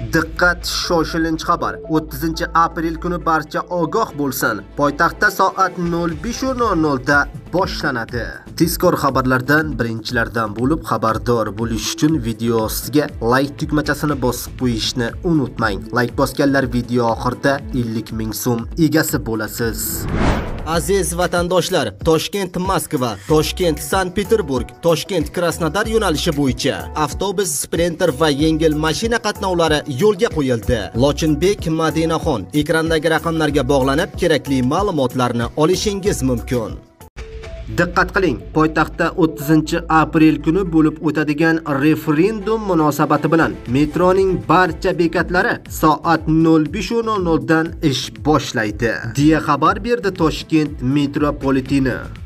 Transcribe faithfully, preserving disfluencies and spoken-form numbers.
Diqqat, shoshilinch xabar. o'ttizinchi aprel kuni barcha ogoh bo'lsin. Poytaxtda soat nol besh nol nol da boshlanadi. Tezkor xabarlardan birinchilardan bo'lib xabardor bo'lish uchun video ostiga like tugmachasini bosib qo'yishni unutmang. Like bosganlar video oxirida ellik ming so'm egasi bo'lasiz. Aziz vatandoshlar, Toshkent-Moskva, Toshkent-Sankt-Peterburg, Toshkent-Krasnodar yo'nalishi bo'yicha avtobus, sprinter va yengil mashina qatnovlari yo'lga qo'yildi. Lochinbek Madinaxon, ekrandagi raqamlarga bog'lanib kerakli ma'lumotlarni olishingiz mumkin. Diqqat qiling, poytaxtda o'ttizinchi aprel kuni bo'lib o'tadigan referendum munosabati bilan metroning barcha bekatlari soat nol besh nol nol dan ish boshlaydi, deya xabar berdi Toshkent metropoliteni.